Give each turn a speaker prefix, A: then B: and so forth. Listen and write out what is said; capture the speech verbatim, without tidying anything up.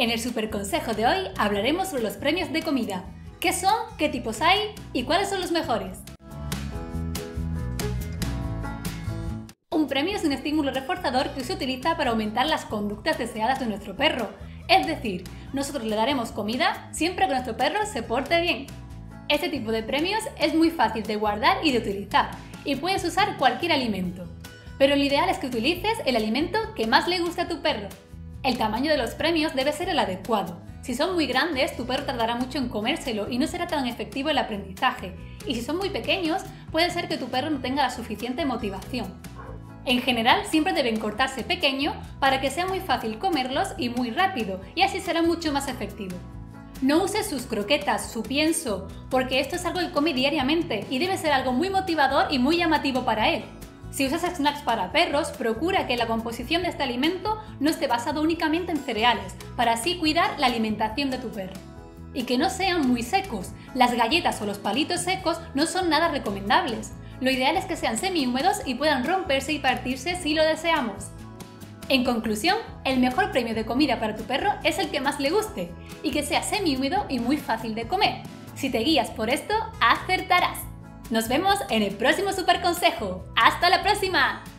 A: En el super consejo de hoy hablaremos sobre los premios de comida. ¿Qué son? ¿Qué tipos hay? ¿Y cuáles son los mejores? Un premio es un estímulo reforzador que se utiliza para aumentar las conductas deseadas de nuestro perro. Es decir, nosotros le daremos comida siempre que nuestro perro se porte bien. Este tipo de premios es muy fácil de guardar y de utilizar, y puedes usar cualquier alimento. Pero lo ideal es que utilices el alimento que más le guste a tu perro. El tamaño de los premios debe ser el adecuado. Si son muy grandes, tu perro tardará mucho en comérselo y no será tan efectivo el aprendizaje. Y si son muy pequeños, puede ser que tu perro no tenga la suficiente motivación. En general, siempre deben cortarse pequeño para que sea muy fácil comerlos y muy rápido, y así será mucho más efectivo. No uses sus croquetas, su pienso, porque esto es algo que come diariamente y debe ser algo muy motivador y muy llamativo para él. Si usas snacks para perros, procura que la composición de este alimento no esté basado únicamente en cereales, para así cuidar la alimentación de tu perro. Y que no sean muy secos. Las galletas o los palitos secos no son nada recomendables. Lo ideal es que sean semi-húmedos y puedan romperse y partirse si lo deseamos. En conclusión, el mejor premio de comida para tu perro es el que más le guste y que sea semi-húmedo y muy fácil de comer. Si te guías por esto, acertarás. Nos vemos en el próximo super consejo. ¡Hasta la próxima!